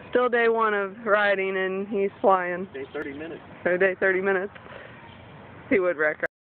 Still day 1 of riding, and he's flying. Day 30 minutes. So day 30 minutes. He would wreck.